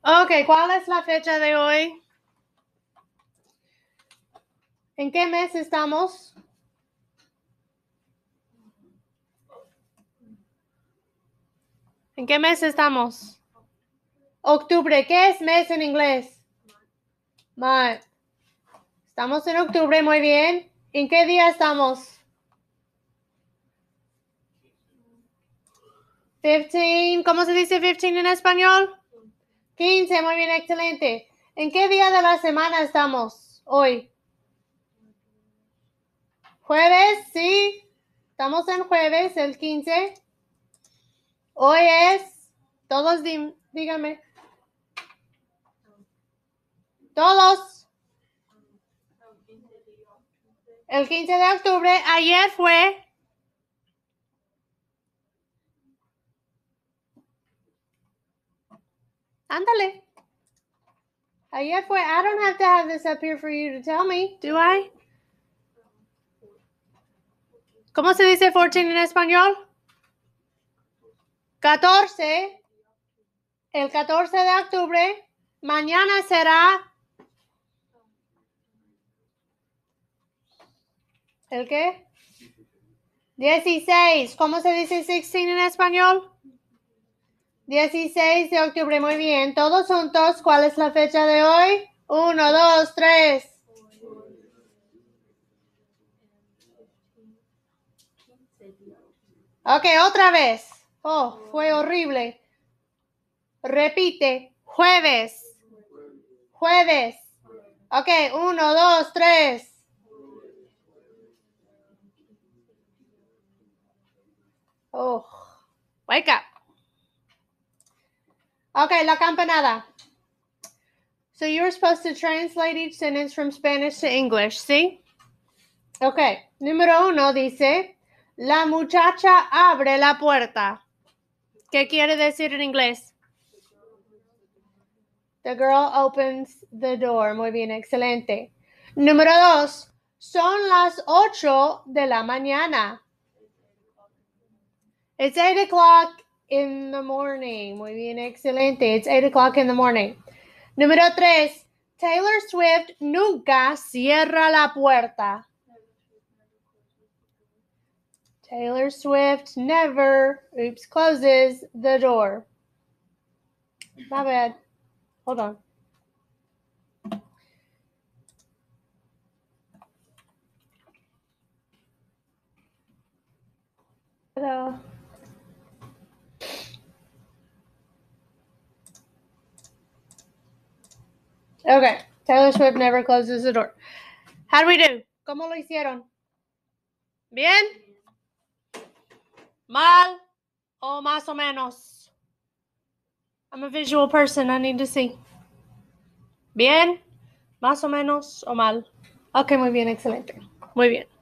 Ok, ¿cuál es la fecha de hoy? ¿En qué mes estamos? ¿En qué mes estamos? Octubre. ¿Qué es mes en inglés? Month. Estamos en octubre, muy bien. ¿En qué día estamos? 15. ¿Cómo se dice 15 en español? 15, muy bien, excelente. ¿En qué día de la semana estamos hoy? ¿Jueves? Sí. Estamos en jueves, el 15. Hoy es... Todos díganme. Todos. El 15 de octubre. Ayer fue... Ándale. Ayer fue... I don't have to have this up here for you to tell me, do I? ¿Cómo se dice 14 en español? 14. El 14 de octubre. Mañana será... ¿El qué? 16. ¿Cómo se dice 16 en español? 16 de octubre. Muy bien. Todos juntos. ¿Cuál es la fecha de hoy? 1, 2, 3. Ok, otra vez. Oh, fue horrible. Repite. Jueves. Jueves. Ok, 1, 2, 3. Oh, wake up. Okay, la campanada. So you're supposed to translate each sentence from Spanish to English, ¿sí? Okay, número 1 dice, la muchacha abre la puerta. ¿Qué quiere decir en inglés? The girl opens the door. Muy bien, excelente. Número 2, son las 8 de la mañana. It's 8 o'clock in the morning. Muy bien, excelente. It's 8 o'clock in the morning. Número 3, Taylor Swift nunca cierra la puerta. Taylor Swift never, closes the door. My bad. Hold on. Hello. Okay. Taylor Swift never closes the door. How do we do? ¿Cómo lo hicieron? ¿Bien? ¿Mal? ¿O más o menos? I'm a visual person. I need to see. ¿Bien? ¿Más o menos o mal? Ok, muy bien, excelente. Muy bien.